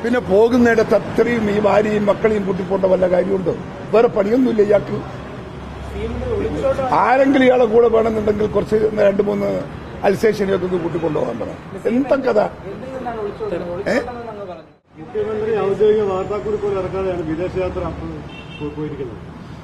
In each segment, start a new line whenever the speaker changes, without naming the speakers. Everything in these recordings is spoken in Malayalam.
പിന്നെ പോകുന്നിടത്ത് അത്രയും ഈ ഭാര്യയും മക്കളെയും കൂട്ടിപ്പോണ്ട വല്ല കാര്യമുണ്ടോ? വേറെ പണിയൊന്നുമില്ല ഇയാൾക്ക്. ആരെങ്കിലും ഇയാളെ കൂടെ വേണമെന്നുണ്ടെങ്കിൽ കുറച്ച് 2-3 അൽസേഷനെയൊക്കെ ഒന്ന് കൂട്ടിക്കൊണ്ടുപോകാൻ പറയാം. എന്താ കഥ?
മുഖ്യമന്ത്രി ഔദ്യോഗിക വാർത്താക്കുറിപ്പ് ഇറക്കാതെയാണ് വിദേശയാത്ര പോയിരിക്കുന്നത്.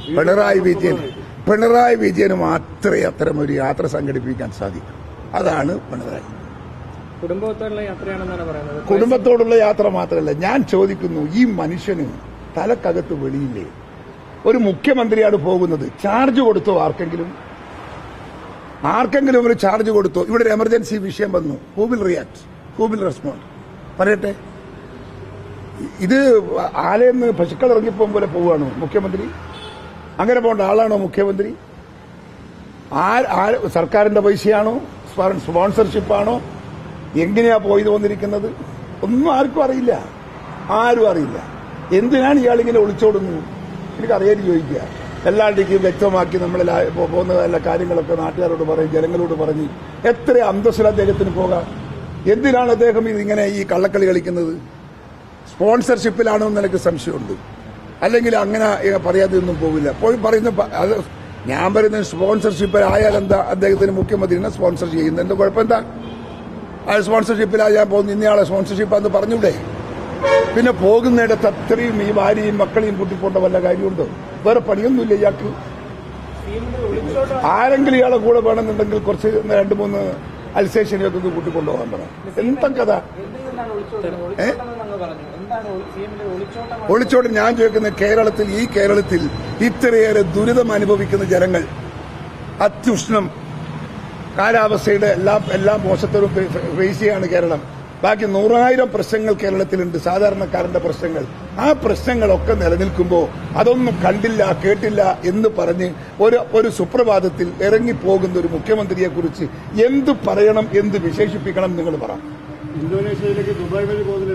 പിണറായി വിജയന് മാത്രമേ അത്തരം ഒരു യാത്ര സംഘടിപ്പിക്കാൻ സാധിക്കൂ. അതാണ് പിണറായി.
കുടുംബത്തോടുള്ള യാത്രയാണെന്നാണ് പറയുന്നത്.
കുടുംബത്തോടുള്ള യാത്ര മാത്രമല്ല, ഞാൻ ചോദിക്കുന്നു, ഈ മനുഷ്യന് തലക്കകത്ത് വെളിയില്ലേ? ഒരു മുഖ്യമന്ത്രിയാണ് പോകുന്നത്. ചാർജ് കൊടുത്തോ? ആർക്കെങ്കിലും ഒരു ചാർജ് കൊടുത്തോ? ഇവിടെ ഒരു എമർജൻസി വിഷയം വന്നു. Who will react? Who will respond? പറയട്ടെ. ഇത് ആലയെന്ന് പശുക്കൾ ഇറങ്ങിപ്പോകും പോലെ പോവുകയാണോ മുഖ്യമന്ത്രി? അങ്ങനെ പോകേണ്ട ആളാണോ മുഖ്യമന്ത്രി? സർക്കാരിന്റെ പൈസയാണോ? സ്പോൺസർഷിപ്പാണോ? എങ്ങനെയാ പോയി വന്നിരിക്കുന്നത്? ഒന്നും ആർക്കും അറിയില്ല. എന്തിനാണ് ഇയാളിങ്ങനെ ഒളിച്ചോടുന്നത്? എനിക്കറിയാൻ ചോദിക്കുക. എല്ലാവരുടെയും വ്യക്തമാക്കി നമ്മൾ പോകുന്ന എല്ലാ കാര്യങ്ങളൊക്കെ നാട്ടുകാരോട് പറഞ്ഞ് ജനങ്ങളോട് പറഞ്ഞ് എത്ര അന്തസ്സിൽ അദ്ദേഹത്തിന് പോകാം? എന്തിനാണ് അദ്ദേഹം ഇതിങ്ങനെ ഈ കള്ളക്കളി കളിക്കുന്നത്? സ്പോൺസർഷിപ്പിലാണോ എന്ന് എനിക്ക് സംശയമുണ്ട്. അല്ലെങ്കിൽ അങ്ങനെ പറയാതെ ഒന്നും പോകില്ല. പോയി പറയുന്ന ഞാൻ പറയുന്ന സ്പോൺസർഷിപ്പിലായാൽ എന്താ? അദ്ദേഹത്തിന് മുഖ്യമന്ത്രിനെ സ്പോൺസർ ചെയ്യുന്നത് എന്താ കുഴപ്പം? എന്താ ആ സ്പോൺസർഷിപ്പിലായാൽ പോകുന്ന ഇന്നയാളെ സ്പോൺസർഷിപ്പാന്ന് പറഞ്ഞൂടെ? പിന്നെ പോകുന്നിടത്ത് അത്രയും ഈ ഭാര്യയും മക്കളെയും കൂട്ടിപ്പോണ്ട വല്ല കാര്യമുണ്ടോ? വേറെ പണിയൊന്നുമില്ല ഇയാൾക്ക്. ആരെങ്കിലും ഇയാളെ കൂടെ വേണമെന്നുണ്ടെങ്കിൽ കുറച്ച് 2-3 അൽസേഷനെയൊക്കെ ഒന്ന് കൂട്ടിക്കൊണ്ടുപോകാൻ പറയാം. എന്താ കഥ? ഒളിച്ചോട് ഞാൻ ചോദിക്കുന്നത്, ഈ കേരളത്തിൽ ഇത്രയേറെ ദുരിതം അനുഭവിക്കുന്ന ജനങ്ങൾ, അത്യുഷ്ണം, കാലാവസ്ഥയുടെ എല്ലാ മോശത്തരും ഫേസ് ചെയ്യാണ് കേരളം. ബാക്കി 100,000 പ്രശ്നങ്ങൾ കേരളത്തിലുണ്ട്, സാധാരണക്കാരന്റെ പ്രശ്നങ്ങൾ. ആ പ്രശ്നങ്ങളൊക്കെ നിലനിൽക്കുമ്പോൾ അതൊന്നും കണ്ടില്ല കേട്ടില്ല എന്ന് പറഞ്ഞ് ഒരു സുപ്രഭാതത്തിൽ ഇറങ്ങിപ്പോകുന്ന ഒരു മുഖ്യമന്ത്രിയെ കുറിച്ച് എന്ത് പറയണം, എന്ത് വിശേഷിപ്പിക്കണം നിങ്ങൾ പറ.
ഇന്തോനേഷ്യയിലേക്ക് ദുബായ് വഴി പോകുന്നതിന്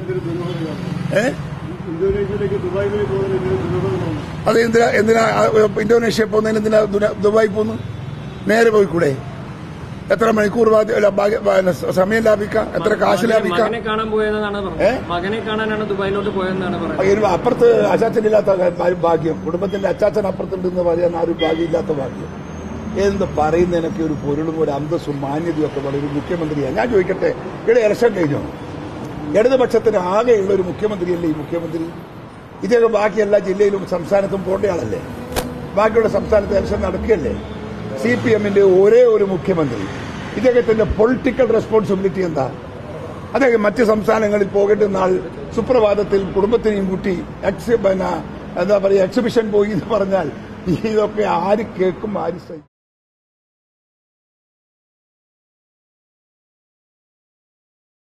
അത് എന്തിനാ ഇന്തോനേഷ്യ പോകുന്നതിന് എന്തിനാ ദുബായ് പോകുന്നു? നേരെ പോയിക്കൂടെ? എത്ര മണിക്കൂർ സമയം ലാഭിക്കാം, എത്ര കാശ് ലാഭിക്കാം.
മകനെ കാണാനാണ് ദുബായിലോട്ട് പോയതെന്നാണ് പറയുന്നത്.
അപ്പുറത്ത് അച്ചാച്ചനില്ലാത്ത ഭാഗ്യം, കുടുംബത്തിന്റെ അച്ചാച്ചൻ അപ്പുറത്തുണ്ടെന്ന് പറയാൻ ആരും ഭാഗ്യമില്ലാത്ത ഭാഗ്യം. എന്ത് പറയുന്നതിനൊക്കെ ഒരു പൊരുളും ഒരു അന്തസ്സും മാന്യതയും ഒക്കെ വളരെ ഒരു മുഖ്യമന്ത്രിയാണ്. ഞാൻ ചോദിക്കട്ടെ, ഇവിടെ ഇലക്ഷൻ കഴിഞ്ഞോ? ഇടതുപക്ഷത്തിന് ആകെയുള്ള ഒരു മുഖ്യമന്ത്രിയല്ലേ ഈ മുഖ്യമന്ത്രി? ഇദ്ദേഹം ബാക്കി എല്ലാ ജില്ലയിലും സംസ്ഥാനത്തും പോകേണ്ടയാളല്ലേ? ബാക്കിയുള്ള സംസ്ഥാനത്ത് ഇലക്ഷൻ നടക്കുകയല്ലേ? CPM-ന്റെ ഒരേ ഒരു മുഖ്യമന്ത്രി. ഇദ്ദേഹത്തിന്റെ പൊളിറ്റിക്കൽ റെസ്പോൺസിബിലിറ്റി എന്താ? അദ്ദേഹം മറ്റ് സംസ്ഥാനങ്ങളിൽ പോകേണ്ടുന്ന ആൾ സുപ്രഭാതത്തിൽ കുടുംബത്തിനെയും കൂട്ടി എക്സിബിഷൻ പോയി എന്ന് പറഞ്ഞാൽ ഇതൊക്കെ ആര് കേൾക്കും, ആര് സഹിക്കും?